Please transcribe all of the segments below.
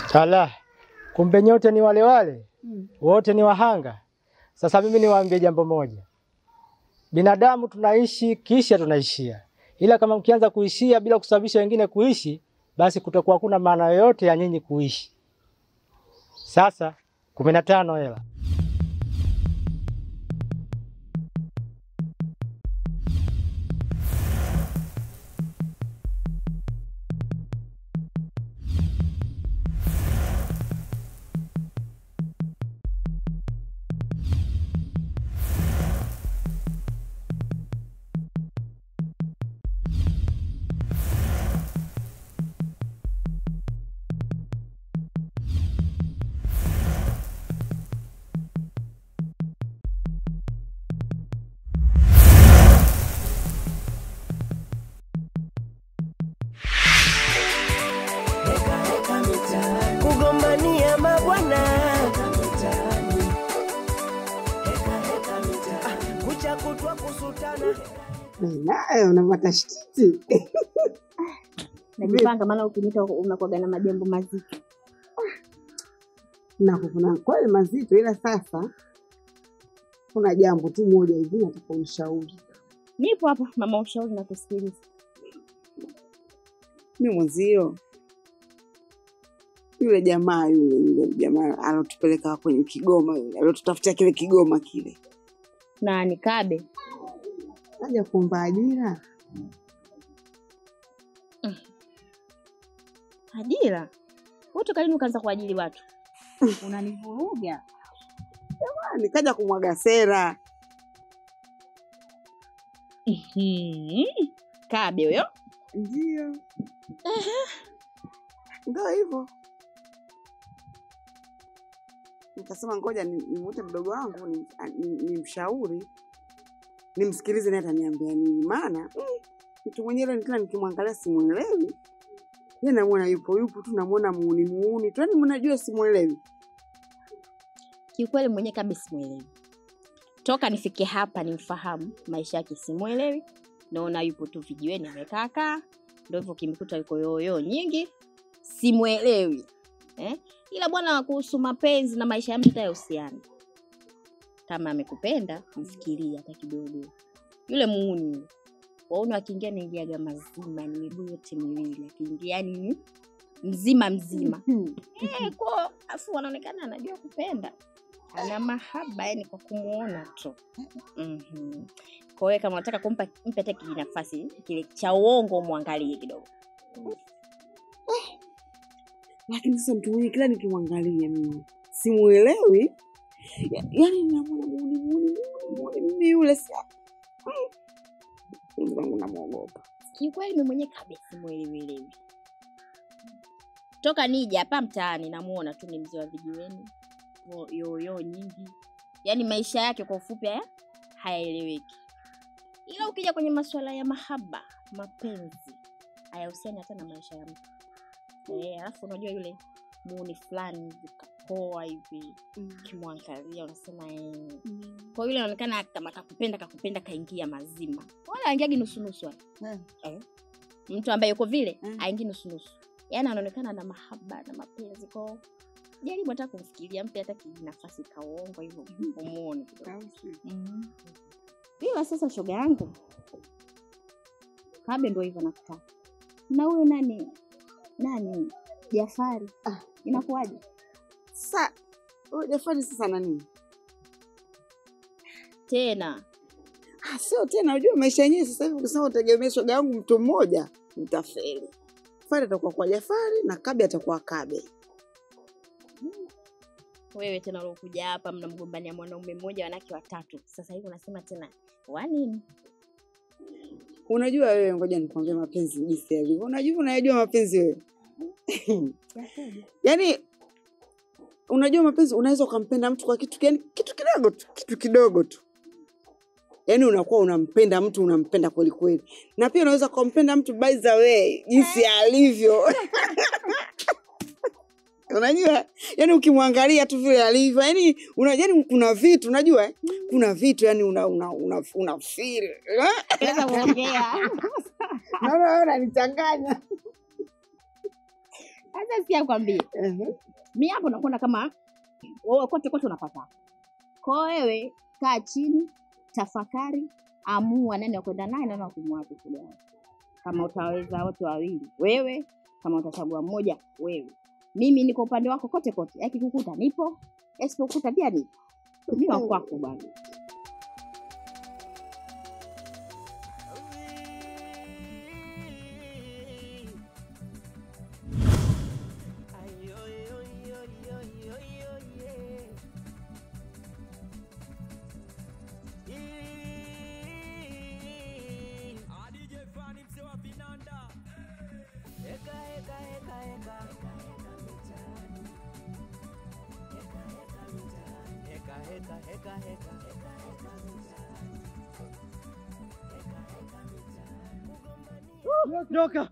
Ala, kumbe nyote ni wale wale? Wote ni wahanga? Sasa mimi niwaambie jambo moja. Binadamu tunaishi kisha tunaishia. Ila kama mkianza kuishia bila kusababisha wengine kuishi, basi kutakuwa hakuna maana yoyote ya nyinyi kuishi. Sasa 15 hela. Kugombania mabwana Mtaani. Heka heka mitaani. Kucha kutwa kusutana. Nayo unapata shiti. Najipanga maana ukiniita unakuwa na majambo mazito. Nakufuna kweli mazito, ila sasa kuna jambo tu moja hivi nataka unishauri. Nipo hapa mama, ushauri na kusikiliza. Mimi mwenzio yule jamaa alotupeleka kwenye Kigoma, yule alotutafutia kile Kigoma kile. Na nikabe. Haja kuomba ajira. Ajira? Wote kalini ukaanza kuajiri watu? Unanivuruga. Jamani, kaja kumwaga sera. Kabe huyo? Ndio. Ndio hivyo. Nikasema ngoja nimwite mdogo wangu nimshauri, nimsikilize naye ataniambia nini, maana mtu mwenyewe nikila nikimwangalia simuelewi. Yeye namuona yupo tu, namuona muuni tu, yani mnajua simuelewi. Kiukweli mwenyewe kabisa simuelewi. Toka nifike hapa nimfahamu maisha yake simuelewi. Naona yupo tu vijiweni amekaa. Ndio hivyo kimkuta yuko yoyo nyingi. Simuelewi. Ila bwana kuhusu mapenzi na maisha ya mtu hayahusiani. Kama amekupenda, mfikirie hata kidogo. Yule muuni. Waona akiingia naingiaga mazima, ni miguu yote miwili, akiingia yani mzima. Kwa afu anaonekana anajua kupenda. Ana mahaba yani kwa kumuona tu. Kwa hiyo kama unataka kumpa mpe nafasi kile cha uongo muangalie kidogo. Lakini sasa mtu mwenye kila nikimwangalia mimi simuelewi. Yaani namuona muuni yule sasa. Mungu namuogopa. Kiukweli mimi mwenyewe kabisa simuelewi. Toka nije hapa mtaani namuona tu ni mzee wa vijiweni. Yoyo nyingi. Yaani maisha yake kwa ufupi hayaeleweki. Ila ukija kwenye masuala ya mahaba, mapenzi, hayahusiani hata na maisha ya mtu. Alafu unajua yule muuni fulani kapoa hivi, kimwangalia unasema kwa yule anaonekana kama kakupenda kaingia mazima. Wala aingiagi nusu wala. Mtu ambaye yuko vile aingi nusu. Yaani anaonekana na mahaba na mapenzi kwa jaribu hata kumfikiria, mpe hata nafasi kaongo hivyo umuone kidogo. Ila sasa shoga yangu Kabe ndio hivyo nakutaka. Na huyo nani? Jafari. Inakuaje? Sasa huyo Jafari sasa nani? Tena. Sio tena, unajua maisha yenyewe sasa hivi ukisema utegemea shoga yangu mtu mmoja, utafeli. Jafari atakuwa kwa Jafari na Kabe atakuwa Kabe. Wewe tena ulokuja hapa mnamgombania mwanaume mmoja wanawake watatu. Sasa hivi unasema tena wani? Unajua wewe, ngoja nikwambie mapenzi jinsi yalivyo. Unajua mapenzi wewe. Yaani unajua mapenzi unaweza kumpenda mtu kwa kitu kidogo tu. Yaani unakuwa unampenda mtu, unampenda kweli kweli. Na pia unaweza kumpenda mtu by the way jinsi alivyo. Unajua? Yaani ukimwangalia tu vile alivyo, yaani unajua kuna vitu unajua? Kuna vitu yaani una feel. Unaweza kuongea. Naona nichanganya. Sasa sikia kwambie. Mimi hapo nakuona kama wewe kote unapata. Kwa wewe kaa chini, tafakari, amua nani wa kwenda naye na nani wa kumwacha kule. Kama utaweza wote wawili, wewe, kama utachagua mmoja, wewe. Mimi niko upande wako kote. Yakikukuta nipo, yasipokuta pia nipo. Mimi wa kwako bwana. Heka heka heka heka mtaani. Heka heka heka heka Nyoka.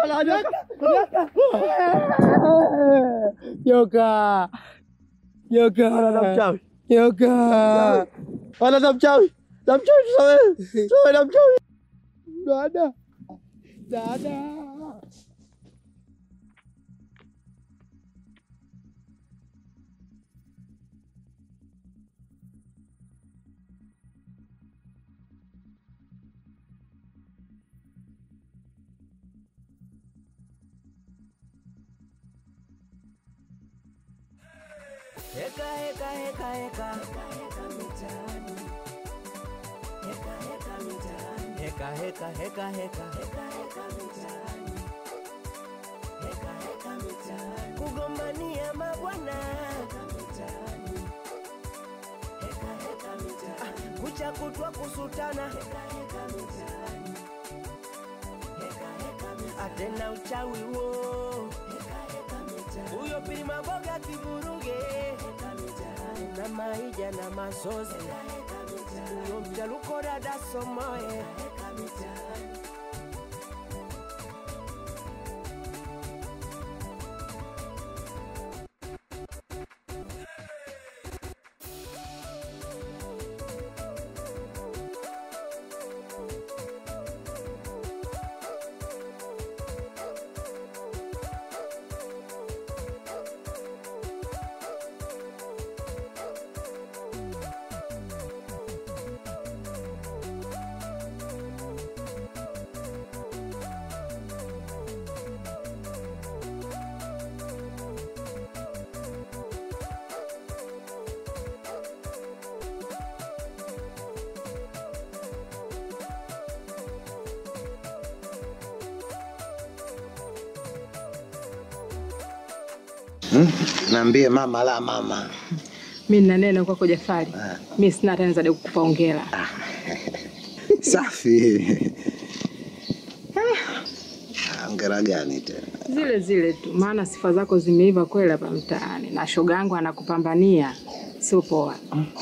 Wala mchawi. Tusawe na mchawi. Dada. Heka heka heka heka mtaani. Heka heka mtaani. Heka heka heka heka mtaani. Heka heka mtaani. Kugombania mabwana mtaani. Heka heka mtaani. Kucha kutwa kusutana. Heka heka mtaani. Heka heka mtaani. Atena uchawi wo. Heka heka mtaani. Huyo Pili Maboga kivuruge. Na maija na masozi. Uyo mjaluko dada somoe. Naambie mama la mama. Mimi nina neno kwako Jafari. Mimi sina tena za kukupa hongera. Safi. Hongera gani tena? Zile tu. Maana sifa zako zimeiva kweli hapa mtaani. Na shoga yangu anakupambania. Sio poa.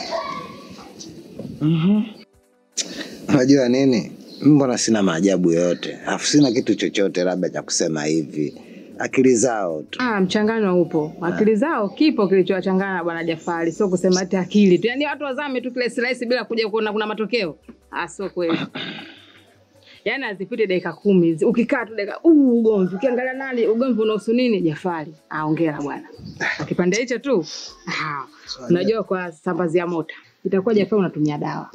Unajua nini? Mbona sina maajabu yote. Alafu sina kitu chochote labda cha kusema hivi. Akili zao tu. Mchangano upo. Akili zao kipo kilichowachangana bwana Jafari. Sio kusema ati akili tu. Yaani watu wazame tu kile slice bila kuja kuona kuna matokeo. Sio kweli. Yaani azipite dakika 10. Ukikaa tu dakika ugomvi. Ukiangalia nani ugomvi unahusu nini Jafari? Hongera bwana. Kipande hicho tu. Unajua kwa sambazi ya moto. Itakuwa Jafari unatumia dawa.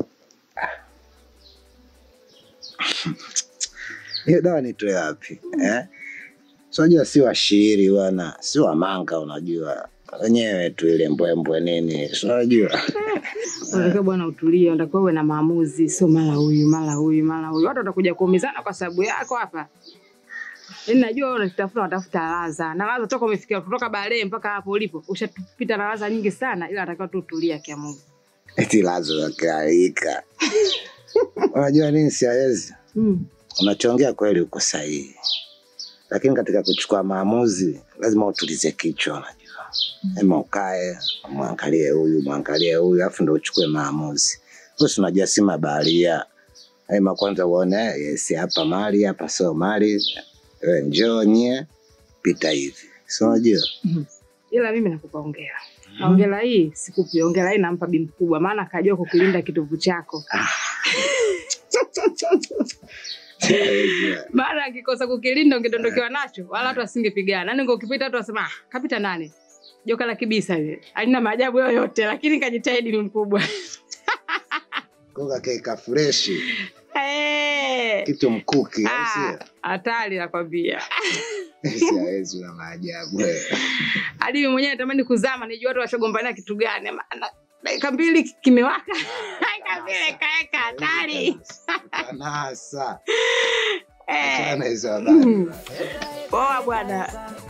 Hiyo dawa nitoe wapi? Unajua si washiri bwana, si wamanga unajua. Wenyewe tu ile mbwembwe nini, unajua. Unataka bwana utulie, unataka uwe na maamuzi, sio mara huyu. Watu watakuja kuumizana kwa sababu yako hapa. Yaani najua wewe unatafuta laza. Na laza toka umefikia kutoka Bale mpaka hapo ulipo. Ushapita na laza nyingi sana ila unatakiwa tu utulie kwa Mungu. Eti laza ya Heka. Unajua nini siwezi? Unachongea kweli uko sahihi. Lakini katika kuchukua maamuzi lazima utulize kichwa unajua. Ema ukae, muangalie huyu, afu ndio uchukue maamuzi. Wewe unajua si mabaharia. Ema kwanza uone yes hapa mali, hapa sio mali. Wewe njoo nye pita hivi. Sio unajua? Ila mimi nakupa hongera. Hongera hii sikupi, hongera hii nampa bi mkubwa maana akajua kukulinda kitovu chako. Mara akikosa kukilinda ungedondokewa nacho, wala watu wasingepigana. Yaani ungekipita watu wasema, kapita nani? Joka la kibisa ile. Halina maajabu yoyote, lakini kajitahidi ni mkubwa. Koga keka fresh. Kitu mkuki, sio? Hatari nakwambia. Siwezi na maajabu. Hadi mimi mwenyewe natamani kuzama nijue watu washogombana kitu gani. Dakika 2 kimewaka. Dakika 2 kaeka hatari. Kanasa. Sana hizo habari. Poa bwana.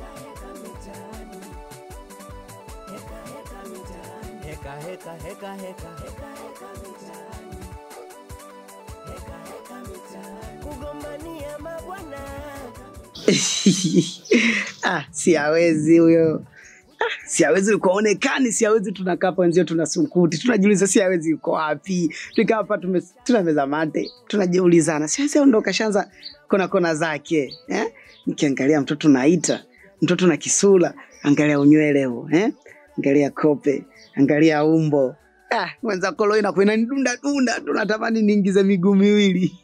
Heka heka heka heka kugombania mabwana. Siawezi huyo. Siawezi kuonekana, siawezi tunakaa hapa nje tunasumkuti. Tunajiuliza siawezi yuko wapi? Tukaa hapa tunameza mate. Tunajiulizana. Siawezi ondoka shanza kona zake, Nikiangalia mtoto naita, mtoto na kisula, angalia unywele huo, Angalia kope, angalia umbo. Mwenza kolo inakwenda dunda tunatamani niingize miguu miwili.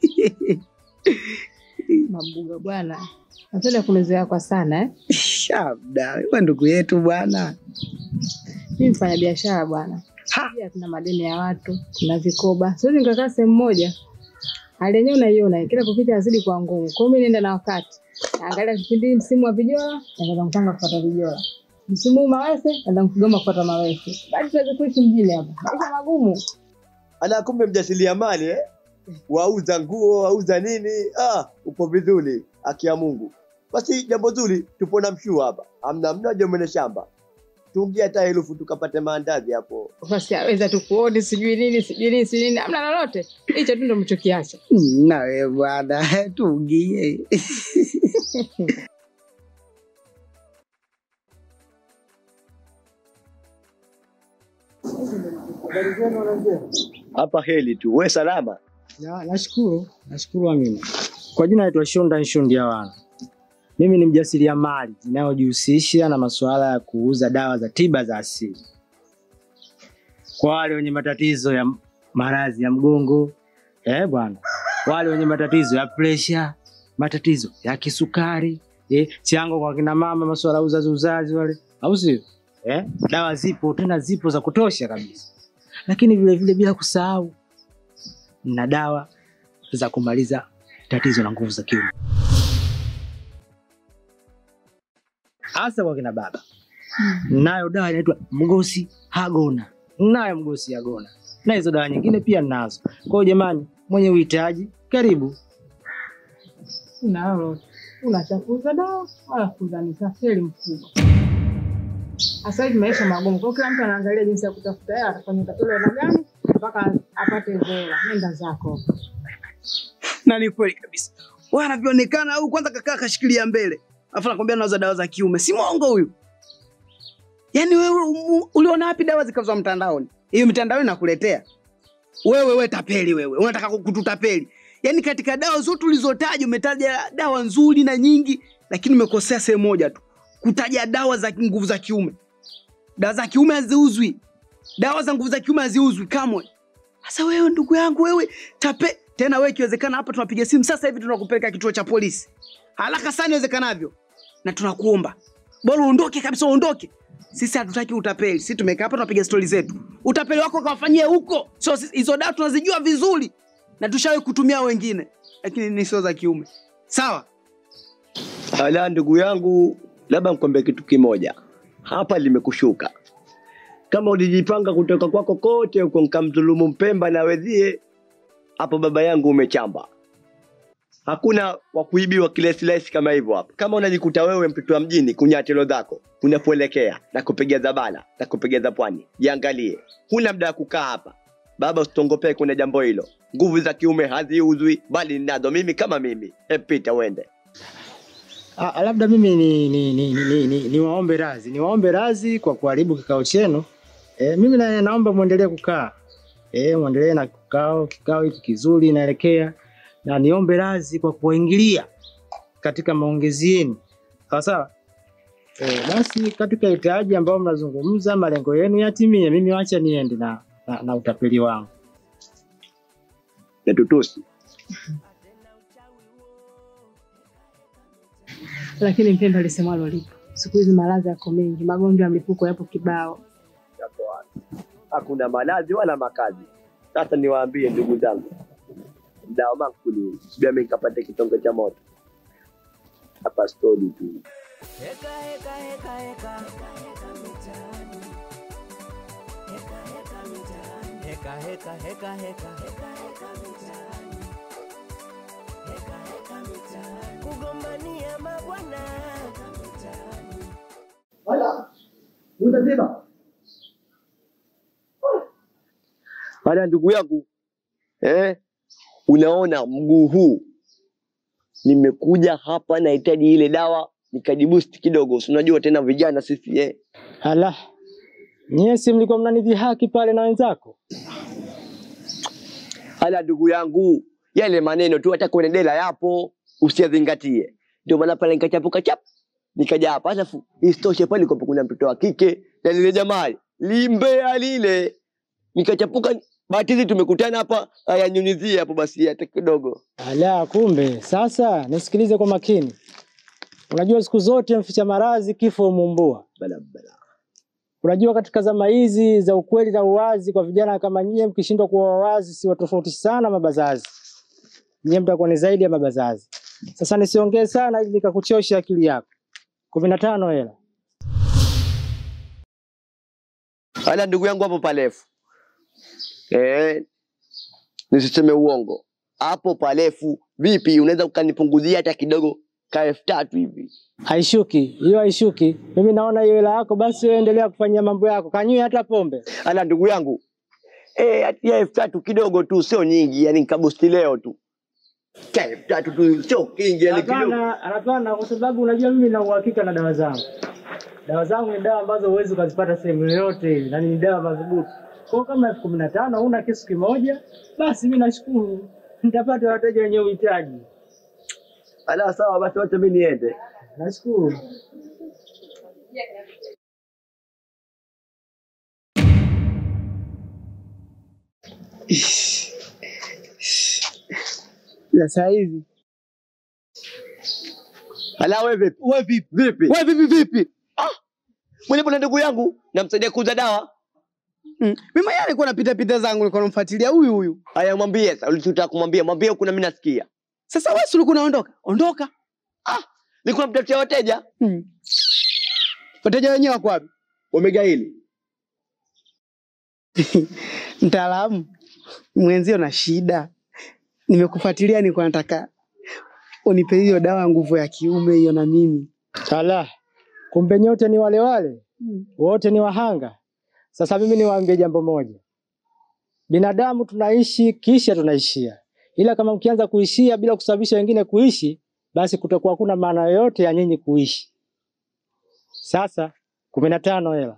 Maboga bwana. Napenda kulezoea kwa sana Shabda, wewe ndugu yetu bwana. Mimi mfanya biashara bwana. Pia tuna madeni ya watu, tuna vikoba. Siwezi nikakaa sehemu moja. Hali yenyewe unaiona, kila kupita azidi kwa ngumu. Kwa hiyo mimi nenda na wakati. Angalia kipindi msimu wa vijola, naenda kupanga kufuata vijola. Msimu mawese, naenda kugoma kufuata mawese. Bado tuweze kuishi mjini hapa. Maisha magumu. Ana kumbe mjasiriamali wauza nguo, wauza nini? Upo vizuri, haki ya Mungu. Basi jambo zuri, tupo na mshua hapa. Hamna jomene shamba. Tuingie hata 1000 tukapate maandazi hapo. Basi aweza tukuone sijui nini, hamna lolote. Hicho tu ndo mchokiacha. Na wewe bwana, tuingie. Hapa heli tu, wewe salama? Ya, nashukuru Amina. Kwa jina naitwa Shonda Nshundi wana. Mimi ni mjasiriamali ninayojihusisha na masuala ya kuuza dawa za tiba za asili. Kwa wale wenye matatizo ya maradhi ya mgongo, bwana. Wale wenye matatizo ya pressure, matatizo ya kisukari, chango kwa kina mama, masuala ya uzazi wale. Au sio? Dawa zipo, tena zipo za kutosha kabisa. Lakini vile bila kusahau na dawa za kumaliza tatizo la nguvu za kiume. Hasa kwa kina baba. Nayo dawa inaitwa mgosi hagona. Na hizo dawa nyingine pia ninazo. Kwa hiyo jamani, mwenye uhitaji karibu. Unachafuza dawa wala kuzani safari mkubwa. Sasa hivi maisha magumu. Kwa kila mtu anaangalia jinsi ya kutafuta hela, atafanya utapeli na gani mpaka apate hela. Nenda zako. Na ni kweli kabisa. Wewe anavyoonekana au kwanza kakaa kashikilia mbele. Alafu anakuambia anauza dawa za kiume. Si mwongo huyu. Yaani wewe uliona wapi dawa zikauzwa mtandaoni? Hiyo mitandao inakuletea. Wewe tapeli wewe. Unataka kututapeli. Yaani katika dawa zote ulizotaja umetaja dawa nzuri na nyingi, lakini umekosea sehemu moja tu. Kutaja dawa za nguvu za kiume. Dawa za kiume haziuzwi. Dawa za nguvu za kiume haziuzwi kamwe. Sasa wewe ndugu yangu wewe tena wewe ikiwezekana hapa tunapiga simu sasa hivi tunakupeleka kituo cha polisi. Haraka sana iwezekanavyo. Na tunakuomba. Bora uondoke kabisa uondoke. Sisi hatutaki utapeli. Sisi tumekaa hapa tunapiga stori zetu. Utapeli wako kawafanyie huko. Sio hizo dawa tunazijua vizuri. Na tushawahi kutumia wengine. Lakini ni sio za kiume. Sawa? Hala ndugu yangu, labda nikwambie kitu kimoja. Hapa limekushuka. Kama ulijipanga kutoka kwako kote huko nikamdhulumu Mpemba na wezie, hapo baba yangu umechamba. Hakuna wa kuibiwa kilesi kama hivyo hapa. Kama unajikuta wewe mtoto wa mjini kunyatelo zako, unapoelekea na kupegeza bala, na kupegeza pwani, jiangalie. Huna muda wa kukaa hapa. Baba usitongopee kuna jambo hilo. Nguvu za kiume haziuzwi bali ninazo mimi kama mimi. Pita uende. Labda mimi niwaombe radhi kwa kuharibu kikao chenu. Mimi naomba muendelee kukaa. Muendelee na kikao hiki kizuri inaelekea, na niombe radhi kwa kuingilia katika maongezi yenu. Sawa? Basi katika hitaji ambao mnazungumza malengo yenu yatimie, mimi waacha niende na utapeli wangu. Netutusi. Lakini Mpemba alisemalo lipo. Siku hizi maradhi yako mengi, magonjwa ya mlipuko yapo kibao. Yapo wapi? Hakuna maradhi wala makazi. Sasa niwaambie ndugu zangu. Dawa makuli, sibia mimi nikapate kitongo cha moto. Hapa story tu. Heka heka heka heka heka mtaani. Heka heka mtaani. Heka heka heka heka heka mtaani. Heka heka mtaani. Kugombania mabwana mtaani. Haya ndugu yangu. Unaona mguu huu. Nimekuja hapa nahitaji ile dawa nikajiboost kidogo. Unajua tena vijana sisi Ala. Nyie si mlikuwa mnanidhihaki pale na wenzako? Hala ndugu yangu, yale maneno tu hata kwenye dela yapo, usiyazingatie. Ndio maana pale nikachapuka chap. Nikaja hapa alafu isitoshe pale kuna mtoto wa kike na lile jamaa limbea lile. Nikachapuka bahati tumekutana hapa ayanyunyizie hapo basi hata kidogo. Ala kumbe, sasa nisikilize kwa makini. Unajua siku zote mficha maradhi kifo umumbua. Bala. Unajua katika zama hizi za ukweli na uwazi kwa vijana kama nyie mkishindwa kuwa wazi si tofauti sana mabazazi. Nyie mtakuwa ni zaidi ya mabazazi. Sasa nisiongee sana ili nikakuchosha akili yako. 15 hela. Hala ndugu yangu hapo palefu. Nisiseme uongo. Hapo palefu vipi unaweza ukanipunguzia hata kidogo ka 3000 hivi? Haishuki, hiyo haishuki. Mimi naona hiyo hela yako basi wewe endelea kufanyia mambo yako. Kanywe hata pombe. Ala ndugu yangu. Ya 3000 kidogo tu sio nyingi, yani nikabusti leo tu. Ka 3000 tu sio kingi yani kidogo. Hapana kwa sababu unajua mimi na uhakika na dawa zangu. Dawa zangu ni dawa ambazo huwezi kuzipata sehemu yoyote ile, na ni dawa madhubuti. Kwa kama 15 huna kisu kimoja, basi mimi nashukuru. Nitapata wateja wenye uhitaji. Ala sawa basi wacha mimi niende. Nashukuru. Sasa hivi. Ala wewe vipi? Wewe vipi? Mwenye pole ndugu yangu namsaidia kuuza dawa. Mimi yale nilikuwa napita pita zangu nilikuwa namfuatilia huyu. Haya mwambie sasa ulichotaka kumwambia, mwambie huko na mimi nasikia. Sasa wewe ulikuwa unaondoka? Ondoka. Nilikuwa namtafutia wateja. Wateja wenyewe wako wapi? Wamegaili. Mtaalamu, mwenzio na shida. Nimekufuatilia nilikuwa nataka unipe hiyo dawa nguvu ya kiume hiyo na mimi. Ala. Kumbe nyote ni wale wale. Wote ni wahanga. Sasa mimi niwaambie jambo moja. Binadamu tunaishi kisha tunaishia. Ila kama mkianza kuishia bila kusababisha wengine kuishi, basi kutakuwa hakuna maana yoyote ya nyinyi kuishi. Sasa 15 hela.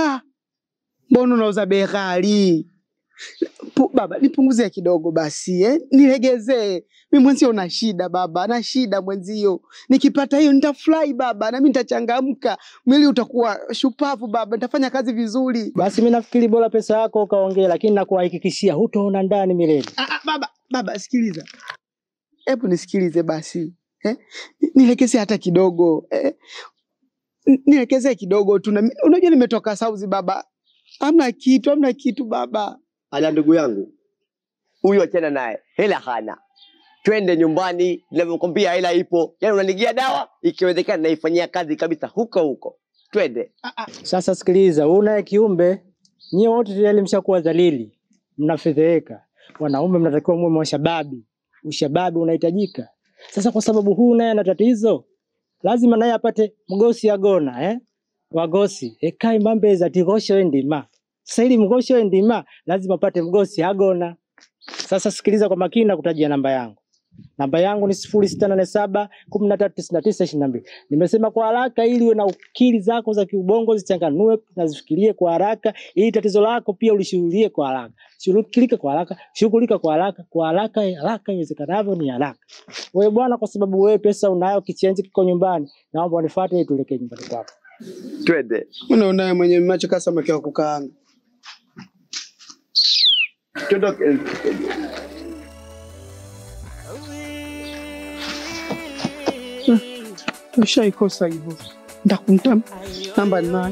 Mbona unauza bei ghali? Baba, nipunguzie kidogo basi nilegezee. Mimi mwenzio na shida baba, na shida mwenzio. Nikipata hiyo nitafurahi baba, na mimi nitachangamka. Mwili utakuwa shupavu baba, nitafanya kazi vizuri. Basi mimi nafikiri bora pesa yako ukaongea, lakini nakuhakikishia hutaona ndani milele. Baba sikiliza. Hebu nisikilize basi. Nilegezee hata kidogo. Nilegezee kidogo tu. Unajua nimetoka South baba. Hamna kitu baba. Ala ndugu yangu. Huyu achana naye. Hela hana. Twende nyumbani, ninavyokuambia hela ipo. Yaani unanigia dawa, ikiwezekana naifanyia kazi kabisa huko. Twende. Sasa sikiliza, una kiumbe, nyie wote tayari mshakuwa dhalili. Mnafedheka. Wanaume mnatakiwa muwe mashababi. Ushababi unahitajika. Sasa kwa sababu huu naye ana tatizo, lazima naye apate mgosi agona, Wagosi, ekai mbambeza tigosho endima. Sasa ili mgosho endima, lazima apate mgosi agona. Sasa sikiliza kwa makini na kutajia namba yangu. Namba yangu ni 0687 139922. Nimesema kwa haraka ili uwe na akili zako za kiubongo zichanganue na zifikirie kwa haraka ili tatizo lako pia ulishughulikie kwa haraka. Shughulika kwa haraka, shughulika kwa haraka, haraka iwezekanavyo ni haraka. Wewe bwana, kwa sababu wewe pesa unayo, kichenji kiko nyumbani, naomba unifuate ili tuelekee nyumbani kwako. Twende. Unaona mwenye macho kasa makiwa kukaanga. Tuondoke. Ushaikosa hivyo. Ndakunta namba 9.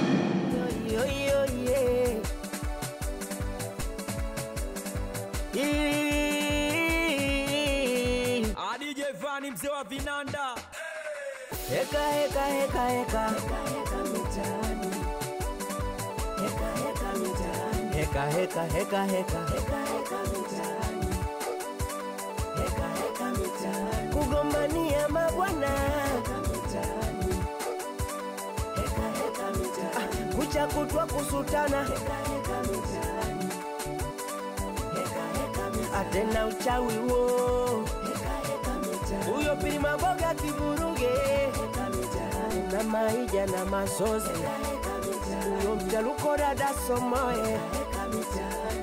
DJ Vani mzee wa vinanda. Heka heka heka heka mitaani. Heka heka mitaani. Heka heka heka heka mitaani. Heka heka mitaani. Kugombania mabwana mitaani. Heka heka mitaani. Kucha kutwa kusutana. Heka heka mitaani. Heka heka mitaani. Atena uchawi wo. Huyo Pili Maboga kivuruge na maija na masozi. Huyo mjaluko dada somoe